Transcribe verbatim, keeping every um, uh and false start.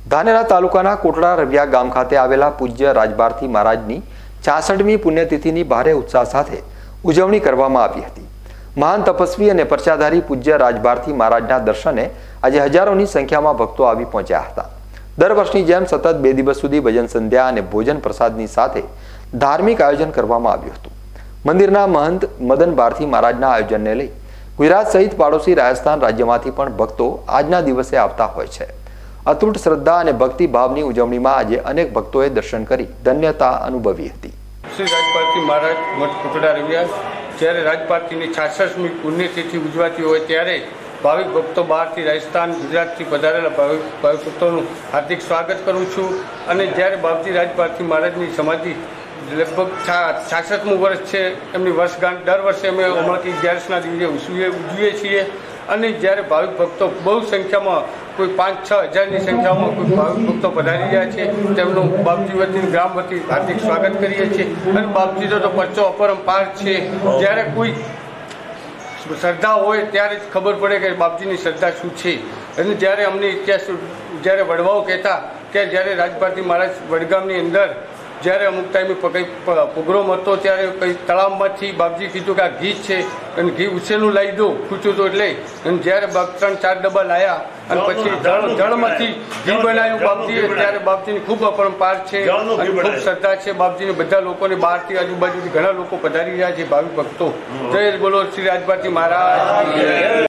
ધાનેરા તાલુકાના કોટડા રવિયા ગામ ખાતે આવેલા પૂજ્ય રાજભારતી મહારાજની છાસઠમી પુણ્યતિથિની ભારે ઉત્સાહ સાથે ઉજવણી કરવામાં આવી હતી। મહાન તપસ્વી અને પરચાધારી પૂજ્ય રાજભારતી મહારાજના દર્શને આજે હજારોની સંખ્યામાં ભક્તો આવી પહોંચ્યા હતા। દર વર્ષની જેમ સતત બે દિવસ સુધી ભજન સંધ્યા અને ભોજન પ્રસાદની સાથે ધાર્મિક આયોજન કરવામાં આવ્યું હતું। મંદિરના મહંત મદન ભારતી મહારાજના આયોજનને લઈ ગુજરાત સહિત પાડોશી રાજસ્થાન રાજ્યમાંથી પણ ભક્તો આજના દિવસે આવતા હોય છે। અતૂટ શ્રદ્ધા અને ભક્તિ ભાવની ઉજવણીમાં આજે અનેક ભક્તોએ દર્શન કરી ધન્યતા અનુભવી હતી। શ્રી રાજભારતી મહારાજ મઠ કોટડા રવિયા જ્યારે રાજભારતીની છાસઠમી પુણ્યતિથિ ઉજવાતી હોય ત્યારે ભાવિક ભક્તો બહારથી રાજસ્થાન ગુજરાતથી પધારેલા ભાવિક ભાવિક ભક્તોનું હાર્દિક સ્વાગત કરું છું। અને જ્યારે બાપજી રાજભારતી મહારાજની સમાધિ લગભગ છાસઠમું વર્ષ છે, એમની વર્ષગાંઠ દર વર્ષે અમે હમણાંથી અગિયારસના દિવસે ઉજવીએ ઉજવીએ છીએ। અને જ્યારે ભાવિક ભક્તો બહુ સંખ્યામાં કોઈ પાંચ છ હજારની સંખ્યામાં કોઈ ભાવિક ભક્તો પધારી રહ્યા છે, તેમનું બાપજી વતી ગ્રામ વતી હાર્દિક સ્વાગત કરીએ છીએ। અને બાપજીનો તો પરચો અપરંપાર છે। જ્યારે કોઈ શ્રદ્ધા હોય ત્યારે જ ખબર પડે કે બાપજીની શ્રદ્ધા શું છે। અને જ્યારે અમને ઇતિહાસ જ્યારે વડવાઓ કહેતા કે જ્યારે રાજભારતી મહારાજ વડગામની અંદર જ્યારે અમુક ટાઈમે કંઈ પ્રોગ્રામ હતો ત્યારે કંઈ તળાવમાંથી બાપજી કીધું કે આ ઘી છે અને ઘી ઉછેલું લાવી દો, ખૂચ્યું તો એટલે અને જ્યારે ત્રણ ચાર ડબ્બા લાવ્યા અને પછી જળ જળમાંથી ઘી બનાવ્યું બાપજીએ, ત્યારે બાપજીની ખૂબ અપરંપાર છે અને ખૂબ શ્રદ્ધા છે બાપજીને। બધા લોકોને બહારથી આજુબાજુથી ઘણા લોકો પધારી રહ્યા છે ભાવિક ભક્તો। જય બોલો શ્રી રાજભારતી મહારાજ।